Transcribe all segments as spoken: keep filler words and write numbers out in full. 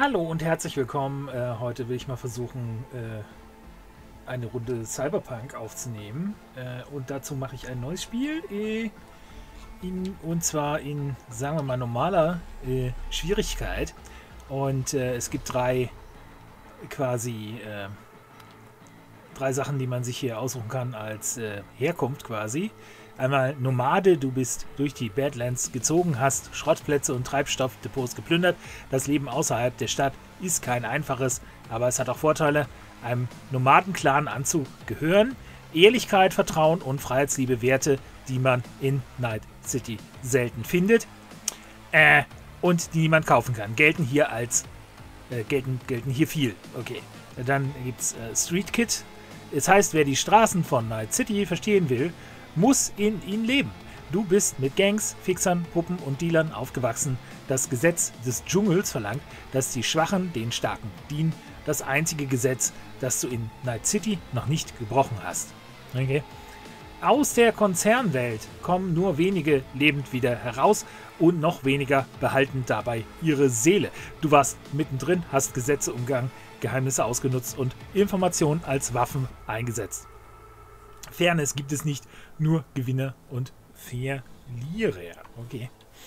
Hallo und herzlich willkommen. Äh, heute will ich mal versuchen, äh, eine Runde Cyberpunk aufzunehmen. Äh, und dazu mache ich ein neues Spiel. Äh, in, und zwar in, sagen wir mal, normaler äh, Schwierigkeit. Und äh, es gibt drei quasi äh, drei Sachen, die man sich hier aussuchen kann als äh, Herkunft quasi. Einmal Nomade, du bist durch die Badlands gezogen, hast Schrottplätze und Treibstoffdepots geplündert. Das Leben außerhalb der Stadt ist kein einfaches, aber es hat auch Vorteile, einem Nomadenclan anzugehören. Ehrlichkeit, Vertrauen und Freiheitsliebe, Werte, die man in Night City selten findet äh, und die niemand kaufen kann, gelten hier als äh, gelten, gelten hier viel. Okay, dann gibt's äh, Street Kid. Es heißt, wer die Straßen von Night City verstehen will, muss in ihnen leben. Du bist mit Gangs, Fixern, Puppen und Dealern aufgewachsen. Das Gesetz des Dschungels verlangt, dass die Schwachen den Starken dienen. Das einzige Gesetz, das du in Night City noch nicht gebrochen hast. Okay. Aus der Konzernwelt kommen nur wenige lebend wieder heraus und noch weniger behalten dabei ihre Seele. Du warst mittendrin, hast Gesetze umgangen, Geheimnisse ausgenutzt und Informationen als Waffen eingesetzt. Fairness gibt es nicht, nur Gewinner und Verlierer. Okay.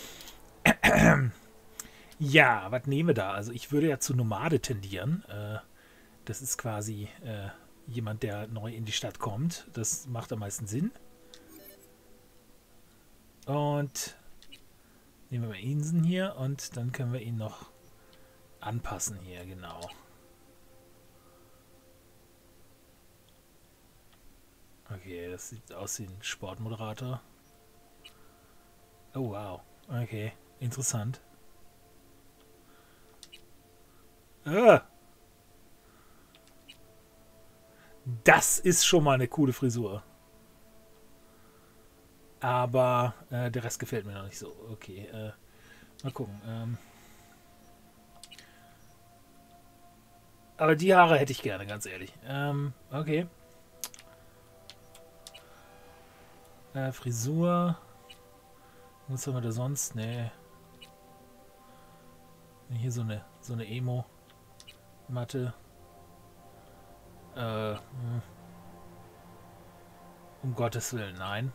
Ja, was nehmen wir da? Also ich würde ja zu Nomade tendieren. Äh, das ist quasi äh, jemand, der neu in die Stadt kommt. Das macht am meisten Sinn. Und nehmen wir mal Insen hier und dann können wir ihn noch anpassen hier, genau. Okay, das sieht aus wie ein Sportmoderator. Oh wow, okay, interessant. Ah! Das ist schon mal eine coole Frisur. Aber äh, der Rest gefällt mir noch nicht so. Okay, äh, mal gucken. Ähm. Aber die Haare hätte ich gerne, ganz ehrlich. Ähm, okay. Äh, Frisur. Was haben wir da sonst? Nee. Hier so eine, so eine Emo-Matte. Äh, hm. Um Gottes Willen, nein.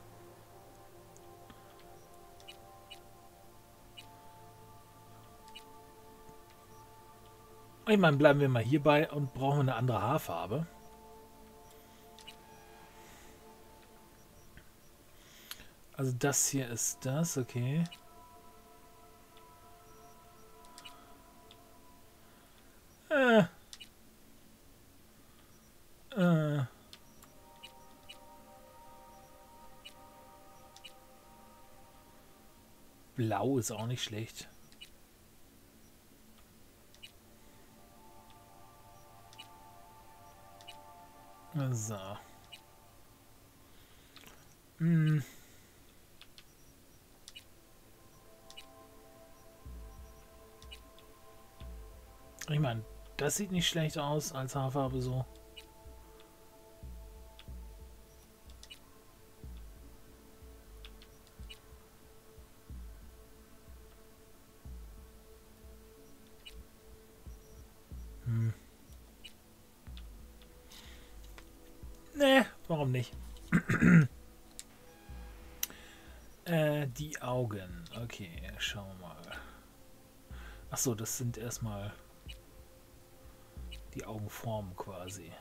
Ich meine, bleiben wir mal hierbei und brauchen wir eine andere Haarfarbe. Also das hier ist das, okay. Äh. Äh. Blau ist auch nicht schlecht. So. Hm. Ich meine, das sieht nicht schlecht aus als Haarfarbe so. Hm. Ne, warum nicht? äh, die Augen. Okay, schauen wir mal. Achso, das sind erstmal die Augenformen quasi.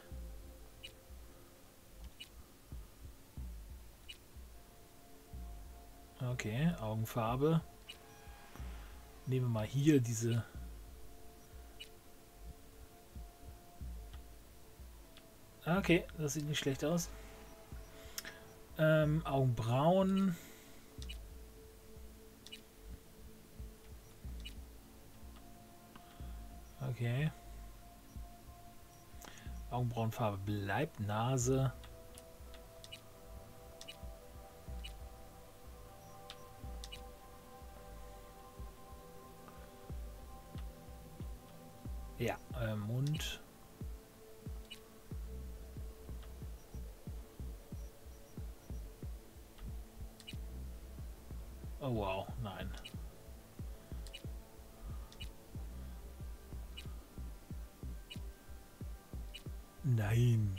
Okay, Augenfarbe. Nehmen wir mal hier diese. Okay, das sieht nicht schlecht aus. Ähm, Augenbrauen. Okay. Augenbrauenfarbe bleibt. Nase. Ja, äh, Mund. Oh wow, nein. Nein.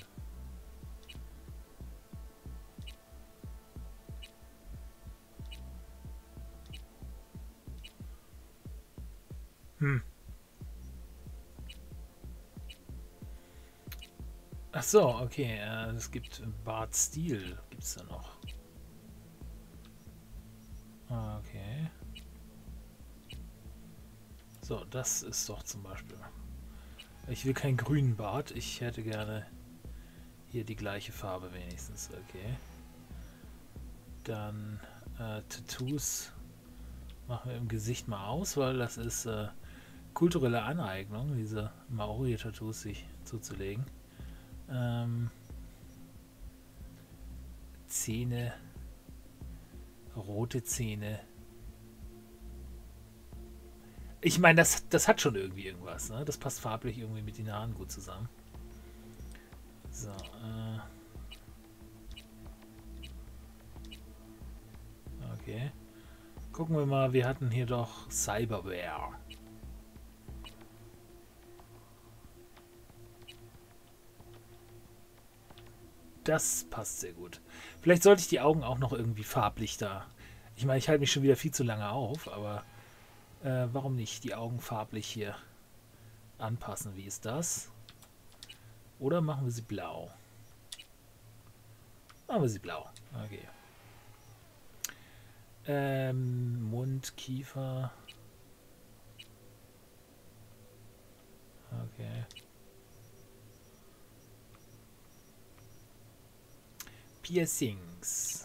Hm. Ach so, okay. Äh, es gibt Bart Steel. Gibt es da noch? Okay. So, das ist doch zum Beispiel. Ich will keinen grünen Bart. Ich hätte gerne hier die gleiche Farbe wenigstens. Okay. Dann äh, Tattoos machen wir im Gesicht mal aus, weil das ist äh, kulturelle Aneignung, diese Maori-Tattoos sich zuzulegen. Ähm, Zähne, rote Zähne. Ich meine, das, das hat schon irgendwie irgendwas, ne? Das passt farblich irgendwie mit den Haaren gut zusammen. So, äh. Okay. Gucken wir mal, wir hatten hier doch Cyberware. Das passt sehr gut. Vielleicht sollte ich die Augen auch noch irgendwie farblich da. Ich meine, ich halte mich schon wieder viel zu lange auf, aber äh, warum nicht die Augen farblich hier anpassen? Wie ist das? Oder machen wir sie blau? Machen wir sie blau. Okay. Ähm, Mund, Kiefer. Okay. Piercings.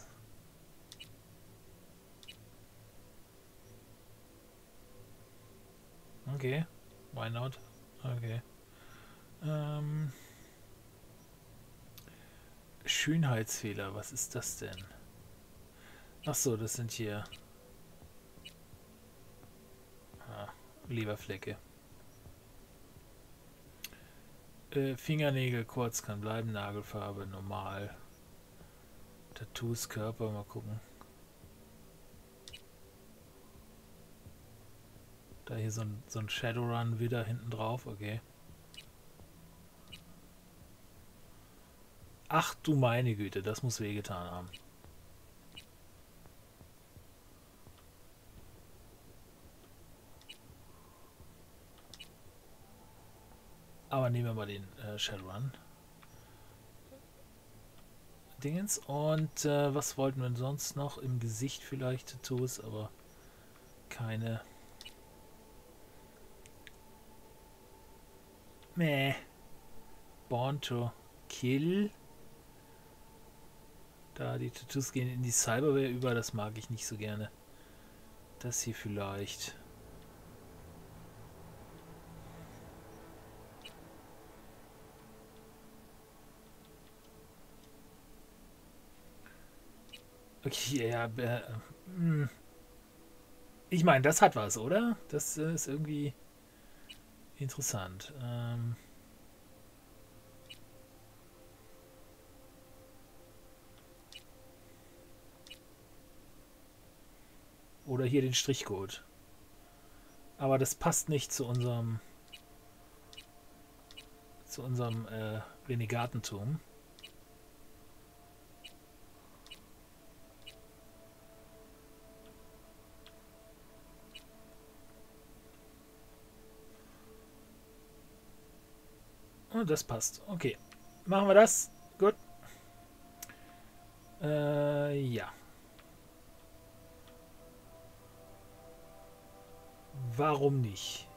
Okay. Why not? Okay. Ähm, Schönheitsfehler. Was ist das denn? Ach so, das sind hier ah, Leberflecke. Äh, Fingernägel kurz kann bleiben, Nagelfarbe normal. Tattoos, Körper, mal gucken. Da hier so ein, so ein Shadowrun wieder hinten drauf, okay. Ach du meine Güte, das muss wehgetan haben. Aber nehmen wir mal den äh, Shadowrun. Dingens. Und äh, was wollten wir sonst noch? Im Gesicht vielleicht Tattoos, aber keine. Meh. Born to Kill. Da die Tattoos gehen in die Cyberware über, das mag ich nicht so gerne. Das hier vielleicht. Okay, ja. Äh, hm. Ich meine, das hat was, oder? Das äh, ist irgendwie interessant. Ähm. Oder hier den Strichcode. Aber das passt nicht zu unserem zu unserem äh, Renegatentum. Und das passt. Okay. Machen wir das. Gut. Äh, ja. Warum nicht?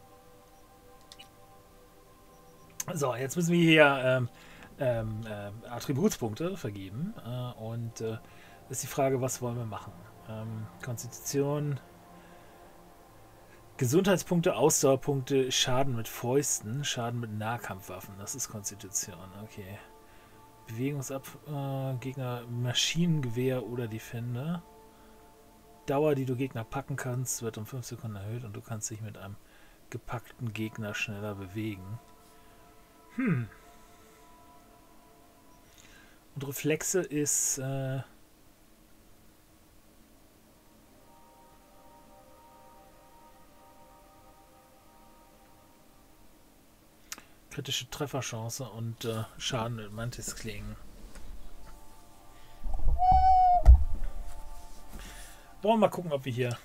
So, jetzt müssen wir hier ähm, ähm, äh, Attributspunkte vergeben. Äh, und äh, ist die Frage, was wollen wir machen? Ähm, Konstitution, Gesundheitspunkte, Ausdauerpunkte, Schaden mit Fäusten, Schaden mit Nahkampfwaffen. Das ist Konstitution, okay. Bewegungsab, äh, Gegner, Maschinengewehr oder Defender. Dauer, die du Gegner packen kannst, wird um fünf Sekunden erhöht und du kannst dich mit einem gepackten Gegner schneller bewegen. Hm. Und Reflexe ist äh, kritische Trefferchance und äh, Schaden mit Mantisklingen. Wollen wir mal gucken, ob wir hier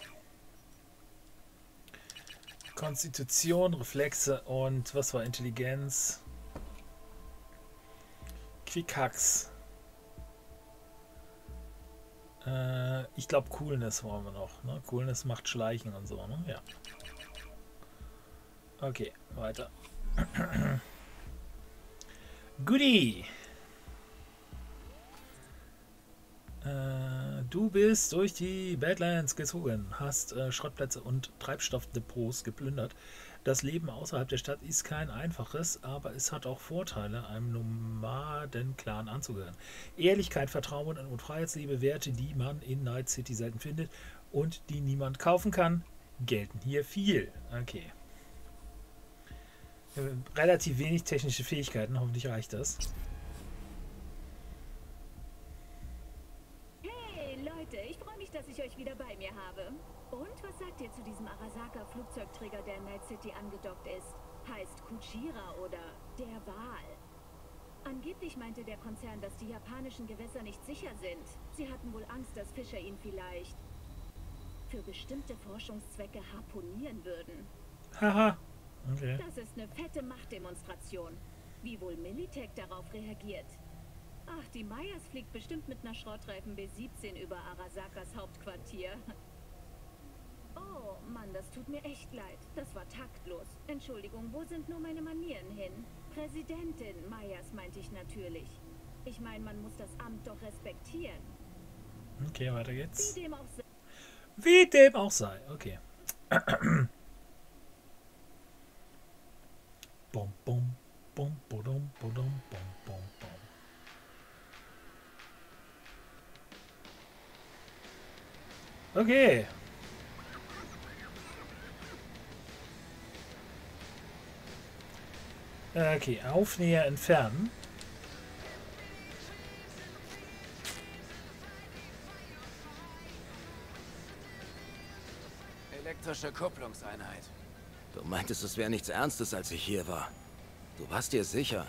Konstitution, Reflexe und was war Intelligenz? Quickhacks. Äh, ich glaube Coolness wollen wir noch. Ne? Coolness macht Schleichen und so. Ne? Ja. Okay, weiter. Goodie. Äh, du bist durch die Badlands gezogen, hast äh, Schrottplätze und Treibstoffdepots geplündert. Das Leben außerhalb der Stadt ist kein einfaches, aber es hat auch Vorteile, einem Nomaden-Clan anzugehören. Ehrlichkeit, Vertrauen und Freiheitsliebe, Werte, die man in Night City selten findet und die niemand kaufen kann, gelten hier viel. Okay. Relativ wenig technische Fähigkeiten, hoffentlich reicht das. Hey Leute, ich freue mich, dass ich euch wieder bei mir habe. Und was sagt ihr zu diesem Arasaka-Flugzeugträger, der in Night City angedockt ist? Heißt Kuchira oder der Wal. Angeblich meinte der Konzern, dass die japanischen Gewässer nicht sicher sind. Sie hatten wohl Angst, dass Fischer ihn vielleicht für bestimmte Forschungszwecke harponieren würden. Haha. Okay. Das ist eine fette Machtdemonstration. Wie wohl Militech darauf reagiert? Ach, die Myers fliegt bestimmt mit einer Schrottreifen B siebzehn über Arasakas Hauptquartier. Oh Mann, das tut mir echt leid. Das war taktlos. Entschuldigung, wo sind nur meine Manieren hin? Präsidentin Myers meinte ich natürlich. Ich meine, man muss das Amt doch respektieren. Okay, weiter geht's. Wie dem auch sei. Wie dem auch sei. Okay. Bum, bum, bum, budum, budum, bum, bum, bum. Okay. Okay, Aufnäher entfernen. Elektrische Kupplungseinheit. Du meintest, es wäre nichts Ernstes, als ich hier war. Du warst dir sicher?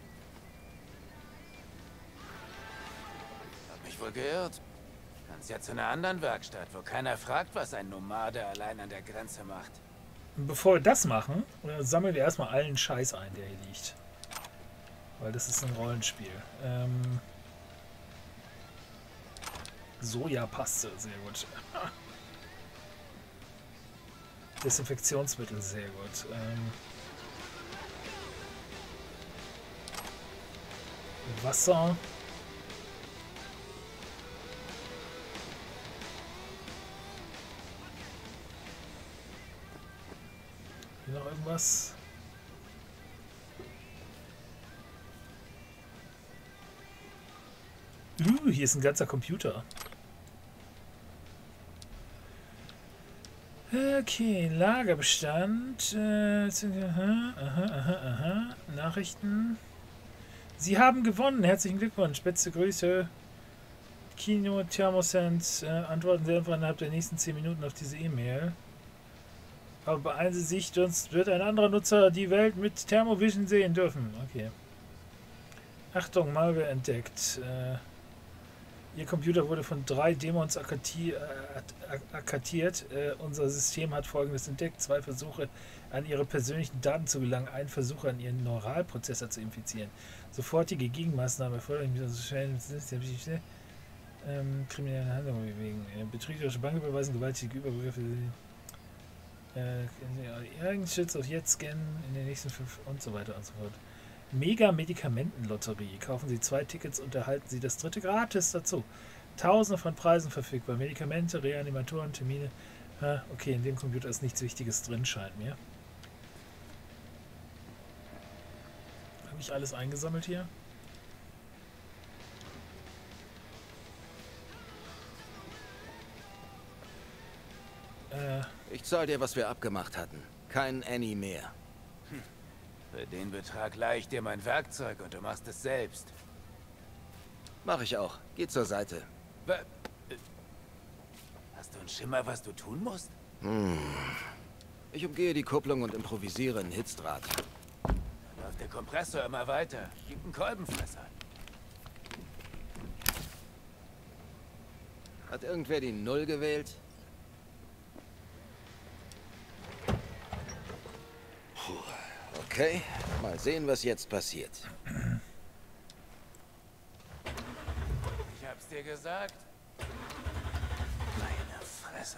Hab mich wohl geirrt. Kannst ja zu einer anderen Werkstatt, wo keiner fragt, was ein Nomade allein an der Grenze macht. Bevor wir das machen, sammeln wir erstmal allen Scheiß ein, der hier liegt. Weil das ist ein Rollenspiel. Ähm Sojapaste, sehr gut. Desinfektionsmittel, sehr gut. Ähm Wasser. Hier noch irgendwas? Uh, hier ist ein ganzer Computer. Okay, Lagerbestand. Äh, aha, aha, aha, aha. Nachrichten. Sie haben gewonnen. Herzlichen Glückwunsch. Beste Grüße. Kino Thermosense. Äh, antworten Sie einfach innerhalb der nächsten zehn Minuten auf diese E-Mail. Aber beeilen Sie sich, sonst wird ein anderer Nutzer die Welt mit Thermovision sehen dürfen. Okay. Achtung, Malware entdeckt. Äh, Ihr Computer wurde von drei Dämons akkatiert. Äh, unser System hat Folgendes entdeckt. Zwei Versuche, an Ihre persönlichen Daten zu gelangen. Ein Versuch, an Ihren Neuralprozessor zu infizieren. Sofortige Gegenmaßnahmen erfolgen. Ähm, kriminelle Handlungen bewegen. Äh, betrügerische Banküberweisung, gewaltige Übergriffe. Äh, Eigenschutz auf jetzt scannen in den nächsten fünf und so weiter und so fort. Mega-Medikamentenlotterie. Kaufen Sie zwei Tickets und erhalten Sie das dritte gratis dazu. Tausende von Preisen verfügbar. Medikamente, Reanimatoren, Termine. Ah, okay, in dem Computer ist nichts Wichtiges drin, scheint mir. Habe ich alles eingesammelt hier? Äh. Ich zahl dir, was wir abgemacht hatten. Kein Annie mehr. Hm. Für den Betrag leih ich dir mein Werkzeug und du machst es selbst. Mach ich auch. Geh zur Seite. Hast du einen Schimmer, was du tun musst? Hm. Ich umgehe die Kupplung und improvisiere ein Hitzdraht. Kompressor immer weiter. Gibt einen Kolbenfresser. Hat irgendwer die Null gewählt? Puh. Okay, mal sehen, was jetzt passiert. Ich hab's dir gesagt. Meine Fresse.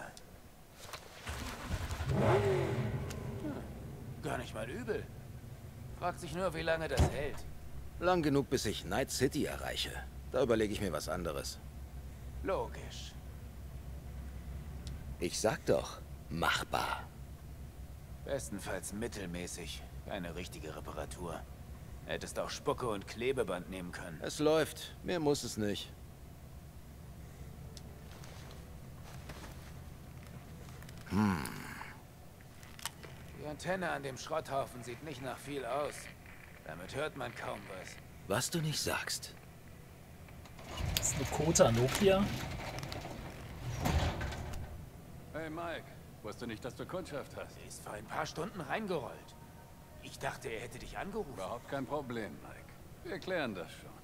Hm. Gar nicht mal übel. Fragt sich nur, wie lange das hält. Lang genug, bis ich Night City erreiche. Da überlege ich mir was anderes. Logisch. Ich sag doch, machbar. Bestenfalls mittelmäßig. Keine richtige Reparatur. Hättest auch Spucke und Klebeband nehmen können. Es läuft. Mehr muss es nicht. Hm. Die Antenne an dem Schrotthaufen sieht nicht nach viel aus. Damit hört man kaum was. Was du nicht sagst. Das ist eine Kota Nokia. Hey Mike, wusste nicht, dass du Kundschaft hast. Sie ist vor ein paar Stunden reingerollt. Ich dachte, er hätte dich angerufen. Überhaupt kein Problem, Mike. Wir klären das schon.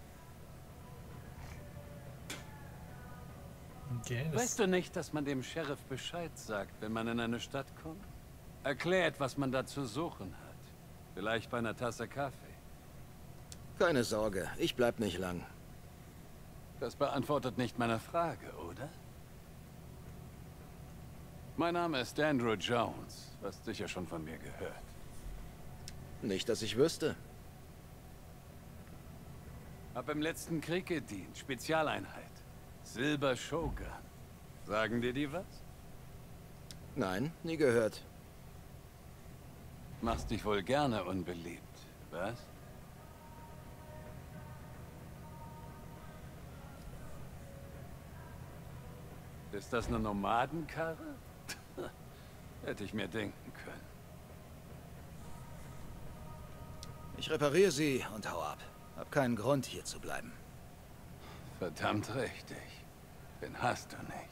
Okay, das Weißt du nicht, dass man dem Sheriff Bescheid sagt, wenn man in eine Stadt kommt? Erklärt, was man da zu suchen hat. Vielleicht bei einer Tasse Kaffee. Keine Sorge, ich bleib nicht lang. Das beantwortet nicht meine Frage, oder? Mein Name ist Andrew Jones. Du hast sicher schon von mir gehört. Nicht, dass ich wüsste. Hab im letzten Krieg gedient. Spezialeinheit. Silber Shogun. Sagen dir die was? Nein, nie gehört. Machst dich wohl gerne unbeliebt, was? Ist das eine Nomadenkarre? Hätte ich mir denken können. Ich repariere sie und hau ab. Hab keinen Grund, hier zu bleiben. Verdammt richtig. Den hast du nicht.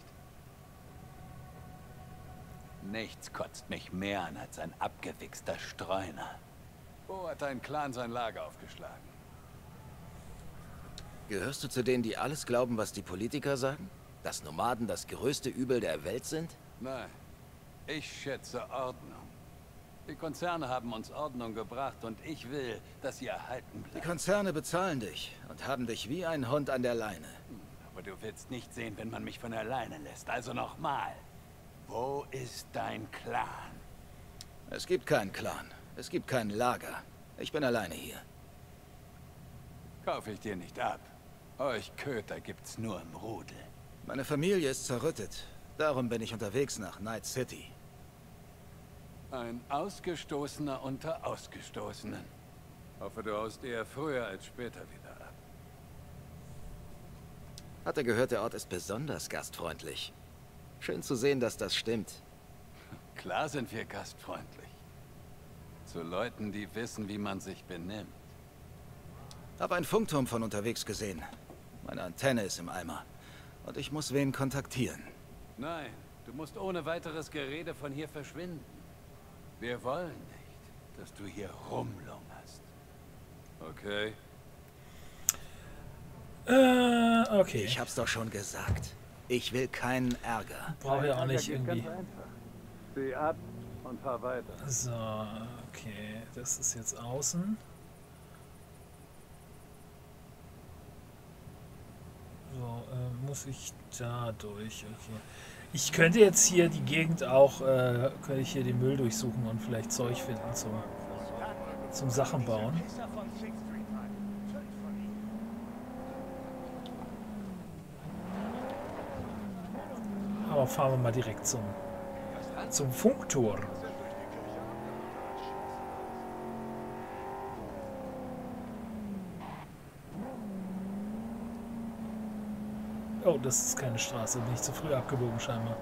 Nichts kotzt mich mehr an als ein abgewichster Streuner. Wo hat dein Clan sein Lager aufgeschlagen? Gehörst du zu denen, die alles glauben, was die Politiker sagen? Dass Nomaden das größte Übel der Welt sind? Nein, ich schätze Ordnung. Die Konzerne haben uns Ordnung gebracht und ich will, dass sie erhalten Die bleibt. Konzerne bezahlen dich und haben dich wie ein Hund an der Leine. Aber du willst nicht sehen, wenn man mich von alleine lässt. Also nochmal. Wo ist dein Clan? Es gibt keinen Clan. Es gibt kein Lager. Ich bin alleine hier. Kaufe ich dir nicht ab. Euch Köter gibt's nur im Rudel. Meine Familie ist zerrüttet. Darum bin ich unterwegs nach Night City. Ein Ausgestoßener unter Ausgestoßenen. Hoffe, du haust eher früher als später wieder ab. Hatte gehört, der Ort ist besonders gastfreundlich. Schön zu sehen, dass das stimmt. Klar sind wir gastfreundlich. Zu Leuten, die wissen, wie man sich benimmt. Hab einen Funkturm von unterwegs gesehen. Meine Antenne ist im Eimer. Und ich muss wen kontaktieren. Nein, du musst ohne weiteres Gerede von hier verschwinden. Wir wollen nicht, dass du hier rumlungerst. Okay? Äh, okay. Ich hab's doch schon gesagt. Ich will keinen Ärger. Brauche ja auch nicht irgendwie. Steh ab und fahr weiter. So, okay. Das ist jetzt außen. So, äh, muss ich da durch? Okay. Ich könnte jetzt hier die Gegend auch, äh, könnte ich hier den Müll durchsuchen und vielleicht Zeug finden zum, zum Sachen bauen. Aber fahren wir mal direkt zum, zum Funkturm. Oh, das ist keine Straße. Bin ich zu früh abgebogen scheinbar.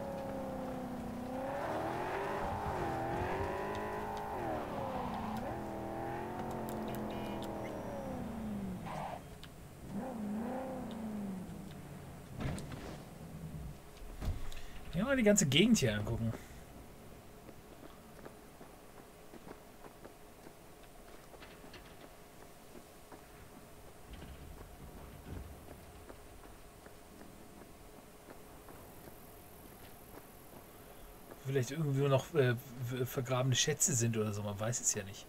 Ja, mal die ganze Gegend hier angucken. vielleicht irgendwie noch äh, vergrabene Schätze sind oder so. Man weiß es ja nicht.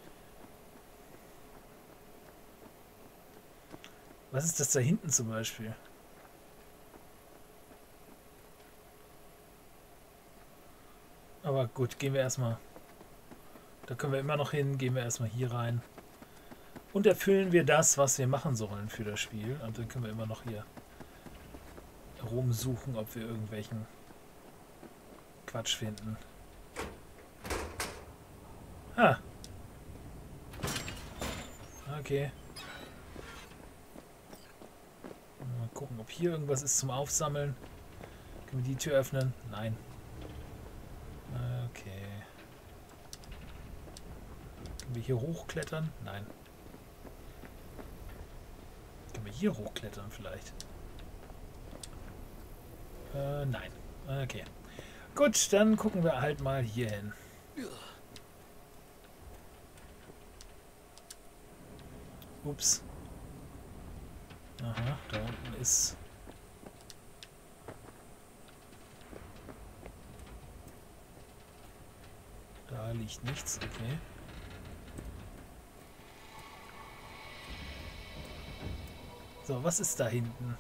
Was ist das da hinten zum Beispiel? Aber gut, gehen wir erstmal. Da können wir immer noch hin. Gehen wir erstmal hier rein. Und erfüllen wir das, was wir machen sollen für das Spiel. Und dann können wir immer noch hier rumsuchen, ob wir irgendwelchen Quatsch finden. Ah. Okay. Mal gucken, ob hier irgendwas ist zum Aufsammeln. Können wir die Tür öffnen? Nein. Okay. Können wir hier hochklettern? Nein. Können wir hier hochklettern vielleicht? Äh, nein. Okay. Gut, dann gucken wir halt mal hier hin. Ups. Aha, da unten ist... Da liegt nichts, okay. So, was ist da hinten?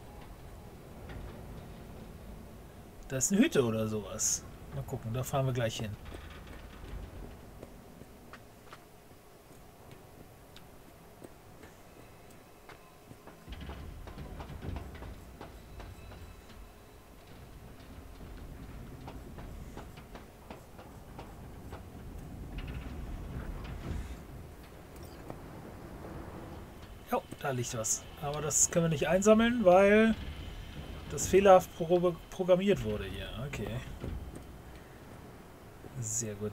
Da ist eine Hütte oder sowas. Mal gucken, da fahren wir gleich hin. Jo, da liegt was. Aber das können wir nicht einsammeln, weil das fehlerhaft pro programmiert wurde hier. Okay. Sehr gut.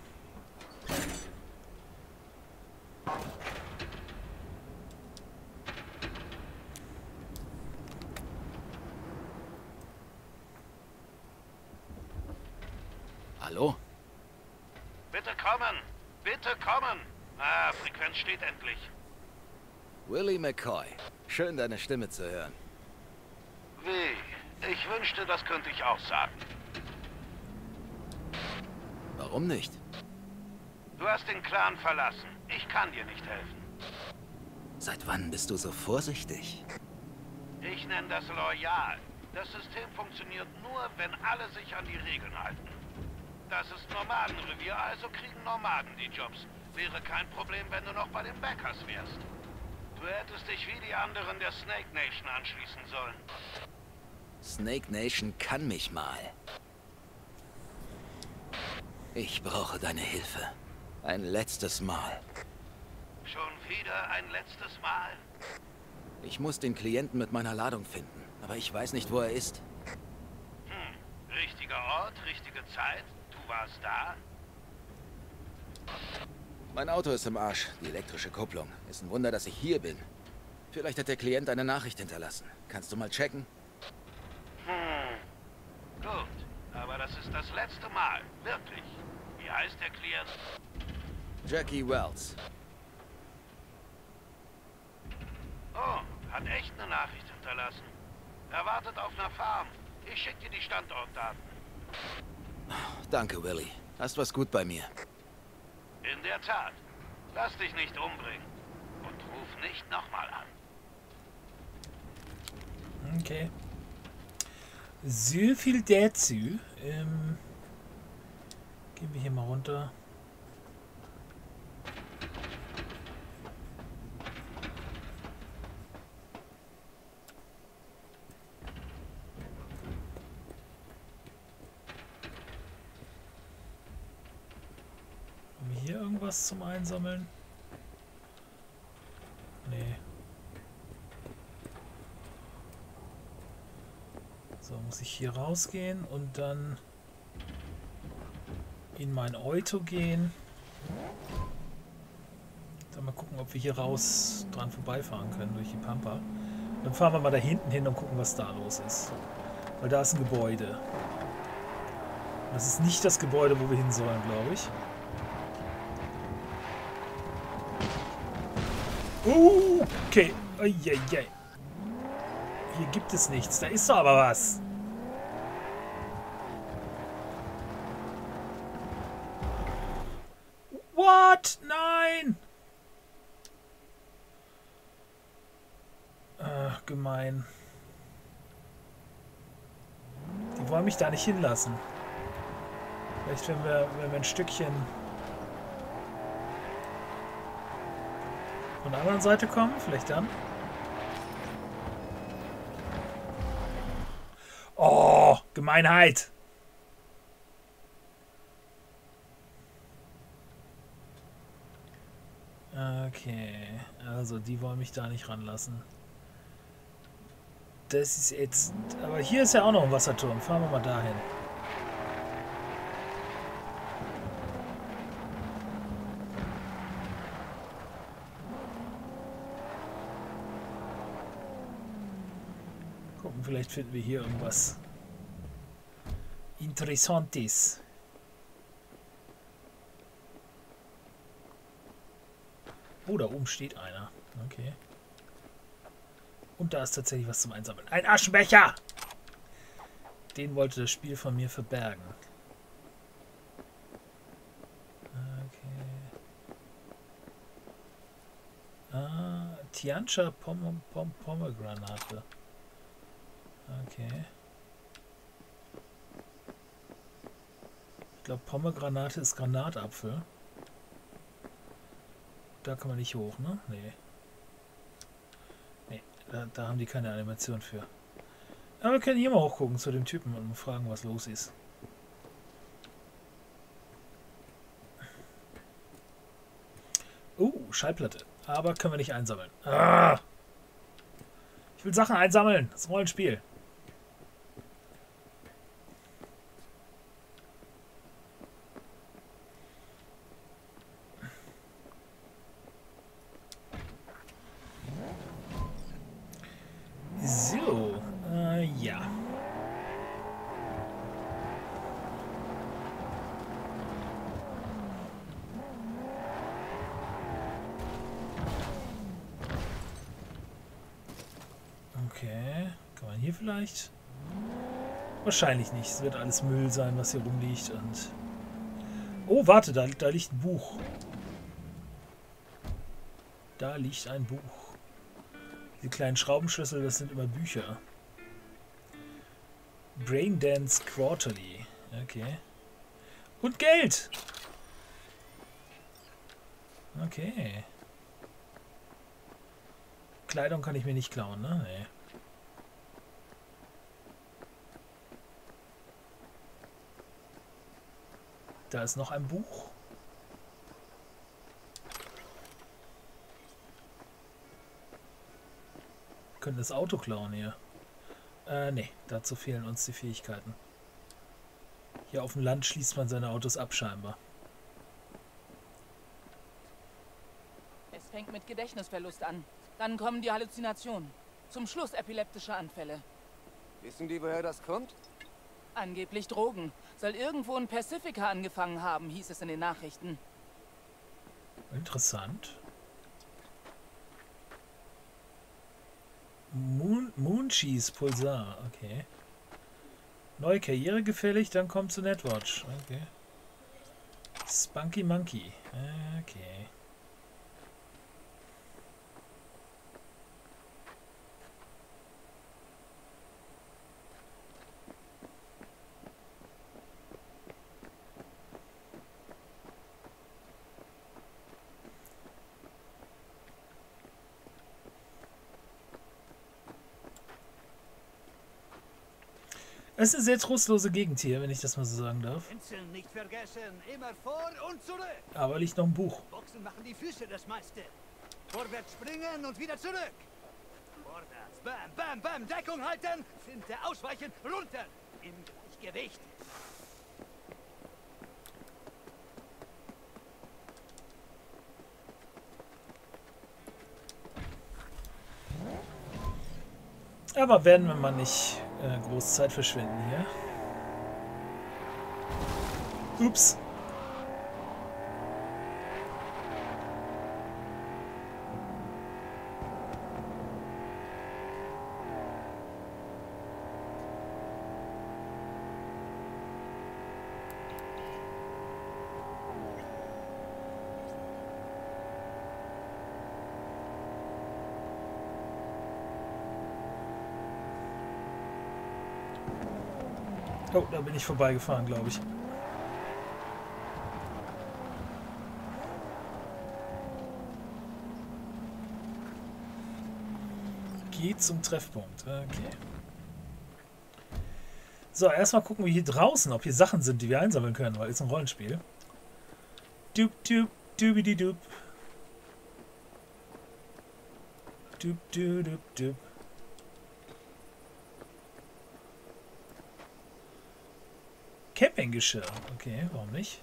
Hallo? Bitte kommen! Bitte kommen! Ah, Frequenz steht endlich. Willie McCoy. Schön, deine Stimme zu hören. Wie? Ich wünschte, das könnte ich auch sagen. Warum nicht? Du hast den Clan verlassen. Ich kann dir nicht helfen. Seit wann bist du so vorsichtig? Ich nenne das loyal. Das System funktioniert nur, wenn alle sich an die Regeln halten. Das ist Nomadenrevier, also kriegen Nomaden die Jobs. Wäre kein Problem, wenn du noch bei den Bäckers wärst. Du hättest dich wie die anderen der Snake Nation anschließen sollen. Snake Nation kann mich mal. Ich brauche deine Hilfe. Ein letztes Mal. Schon wieder ein letztes Mal? Ich muss den Klienten mit meiner Ladung finden, aber ich weiß nicht, wo er ist. Hm, richtiger Ort, richtige Zeit. Du warst da? Mein Auto ist im Arsch, die elektrische Kupplung. Ist ein Wunder, dass ich hier bin. Vielleicht hat der Klient eine Nachricht hinterlassen. Kannst du mal checken? Hm, gut. Aber das ist das letzte Mal. Wirklich. Wie heißt der Klient? Jackie Wells. Oh, hat echt eine Nachricht hinterlassen. Er wartet auf einer Farm. Ich schicke dir die Standortdaten. Danke, Willie. Hast was gut bei mir. In der Tat. Lass dich nicht umbringen. Und ruf nicht nochmal an. Okay. So viel dazu. Ähm, gehen wir hier mal runter. Haben wir hier irgendwas zum Einsammeln? Nee. So, muss ich hier rausgehen und dann in mein Auto gehen. Dann mal gucken, ob wir hier raus dran vorbeifahren können durch die Pampa. Dann fahren wir mal da hinten hin und gucken, was da los ist. Weil da ist ein Gebäude. Das ist nicht das Gebäude, wo wir hin sollen, glaube ich. Uh, okay. Uiuiui. Hier gibt es nichts. Da ist doch aber was. What? Nein! Ach, gemein. Die wollen mich da nicht hinlassen. Vielleicht, wenn wir, wenn wir ein Stückchen von der anderen Seite kommen, vielleicht dann. Oh, Gemeinheit! Okay, also die wollen mich da nicht ranlassen. Das ist jetzt... Aber hier ist ja auch noch ein Wasserturm. Fahren wir mal dahin. Gucken, vielleicht finden wir hier irgendwas Interessantes. Oh, da oben steht einer. Okay. Und da ist tatsächlich was zum Einsammeln. Ein Aschenbecher! Den wollte das Spiel von mir verbergen. Okay. Ah, Tiancha Pom Pom Pomegranate. Okay. Ich glaube, Pomegranate ist Granatapfel. Da kann man nicht hoch, ne? Nee. Nee, da, da haben die keine Animation für. Aber wir können hier mal hochgucken zu dem Typen und mal fragen, was los ist. Oh, Schallplatte. Aber können wir nicht einsammeln. Ah! Ich will Sachen einsammeln. Das ist ein Rollenspiel. So, äh, ja. Okay, kann man hier vielleicht? Wahrscheinlich nicht. Es wird alles Müll sein, was hier rumliegt. Und oh, warte, da, da liegt ein Buch. Da liegt ein Buch. Die kleinen Schraubenschlüssel, das sind immer Bücher. Braindance Quarterly. Okay. Und Geld! Okay. Kleidung kann ich mir nicht klauen, ne? Nee. Da ist noch ein Buch. Wir können das Auto klauen hier. Äh, nee, dazu fehlen uns die Fähigkeiten. Hier auf dem Land schließt man seine Autos ab, scheinbar. Es fängt mit Gedächtnisverlust an. Dann kommen die Halluzinationen. Zum Schluss epileptische Anfälle. Wissen die, woher das kommt? Angeblich Drogen. Soll irgendwo in Pacifica angefangen haben, hieß es in den Nachrichten. Interessant. Moon, Mooncheese Pulsar, okay. Neue Karriere gefällig, dann kommt zu Netwatch. Okay. Spunky Monkey. Okay. Es ist eine sehr trostlose Gegend hier, wenn ich das mal so sagen darf. Nicht vergessen, immer vor und zurück. Aber liegt noch ein Buch. Boxen machen die Füße das meiste. Vorwärts springen und wieder zurück. Vorwärts, bam, bam, bam, Deckung halten, Finte ausweichen, runter. Im Gleichgewicht. Aber werden wir mal nicht äh, groß Zeit verschwenden hier. Ups. Oh, da bin ich vorbeigefahren, glaube ich. Geht zum Treffpunkt. Okay. So, erstmal gucken wir hier draußen, ob hier Sachen sind, die wir einsammeln können, weil es ein Rollenspiel. Dup, dup, dubidi dup. Dup, dup, dup, dup. Campinggeschirr. Okay, warum nicht?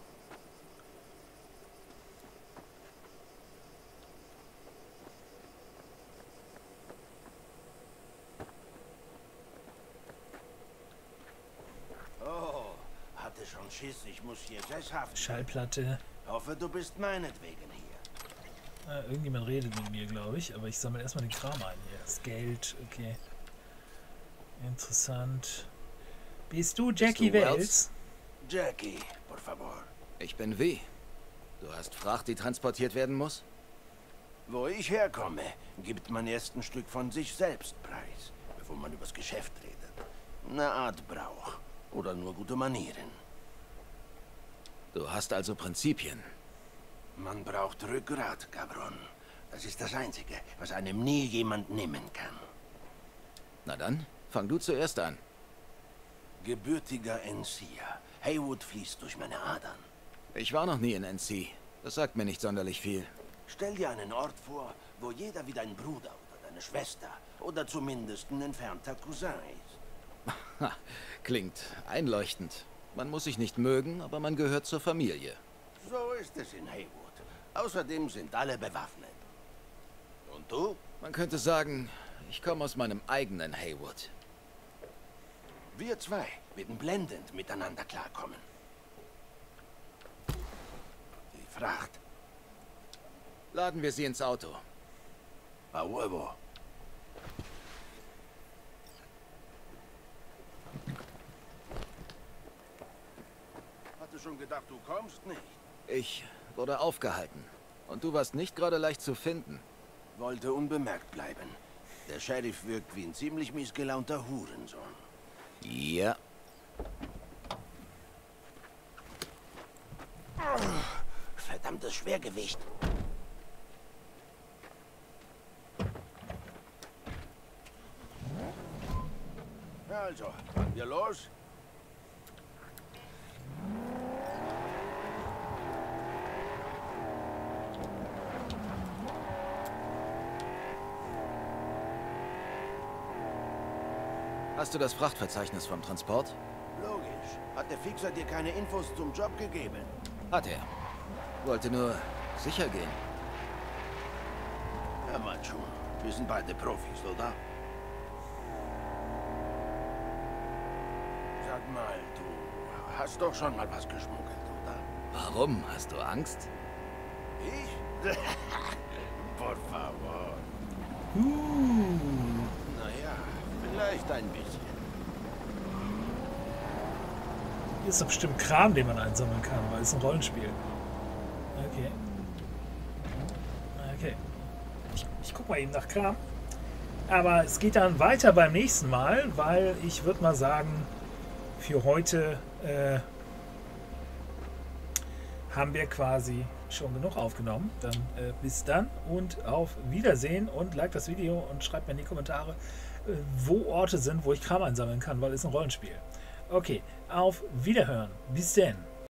Oh, hatte schon Schiss, ich muss hier sesshaft. Schallplatte. Hoffe, du bist meinetwegen hier. Ah, irgendjemand redet mit mir, glaube ich, aber ich sammle erstmal den Kram ein hier. Das Geld, okay. Interessant. Bist du Jackie Bist du Wells? Wells? Jackie, por favor. Ich bin W. Du hast Fracht, die transportiert werden muss? Wo ich herkomme, gibt man erst ein Stück von sich selbst preis, bevor man übers Geschäft redet. Eine Art Brauch. Oder nur gute Manieren. Du hast also Prinzipien. Man braucht Rückgrat, Cabron. Das ist das Einzige, was einem nie jemand nehmen kann. Na dann, fang du zuerst an. Gebürtiger Encier. Haywood fließt durch meine Adern. Ich war noch nie in N C. Das sagt mir nicht sonderlich viel. Stell dir einen Ort vor, wo jeder wie dein Bruder oder deine Schwester oder zumindest ein entfernter Cousin ist. Ha, klingt einleuchtend. Man muss sich nicht mögen, aber man gehört zur Familie. So ist es in Haywood. Außerdem sind alle bewaffnet. Und du? Man könnte sagen, ich komme aus meinem eigenen Haywood. Wir zwei werden blendend miteinander klarkommen. Die Fracht. Laden wir sie ins Auto. A huevo. Hatte schon gedacht, du kommst nicht. Ich wurde aufgehalten. Und du warst nicht gerade leicht zu finden. Wollte unbemerkt bleiben. Der Sheriff wirkt wie ein ziemlich missgelaunter Hurensohn. Ja. Verdammtes Schwergewicht. Also, fahren wir los? Hast du das Frachtverzeichnis vom Transport? Logisch. Hat der Fixer dir keine Infos zum Job gegeben? Hat er. Wollte nur sicher gehen. Hör mal schon. Wir sind beide Profis, oder? Sag mal, du hast doch schon mal was geschmuggelt, oder? Warum? Hast du Angst? Ich? Por favor. Uh. Naja, vielleicht ein bisschen. Hier ist doch bestimmt Kram, den man einsammeln kann, weil es ein Rollenspiel. Okay. Okay. Ich, ich guck mal eben nach Kram. Aber es geht dann weiter beim nächsten Mal, weil ich würde mal sagen, für heute äh, haben wir quasi schon genug aufgenommen. Dann äh, bis dann und auf Wiedersehen und like das Video und schreibt mir in die Kommentare, äh, wo Orte sind, wo ich Kram einsammeln kann, weil es ein Rollenspiel. Okay, auf Wiederhören. Bis denn.